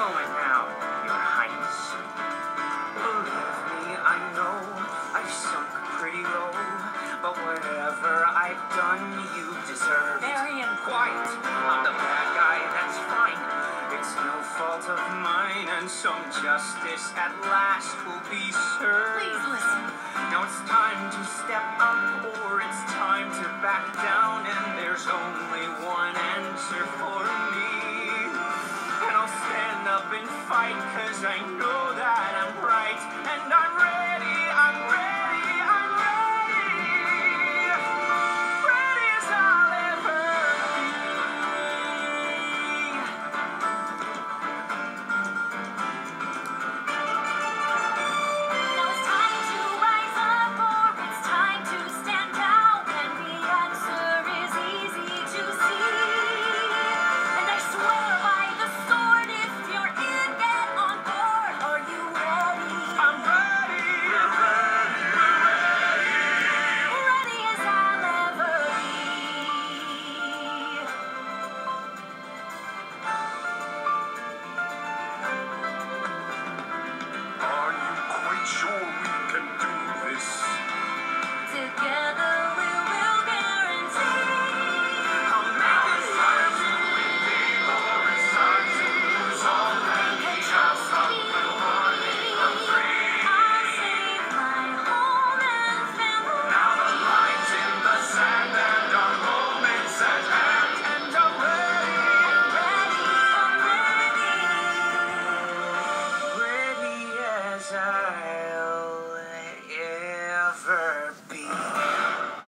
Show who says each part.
Speaker 1: moment now, Your Highness. Believe me, I know I've sunk pretty low, but whatever I've done, you deserve. Marion, quiet. I'm the bad guy, that's fine. It's no fault of mine, and some justice at last will be served. Please listen. Now it's time to step up, or it's time to back down, and there's only one answer for me. And I'll stand up and fight, 'cause I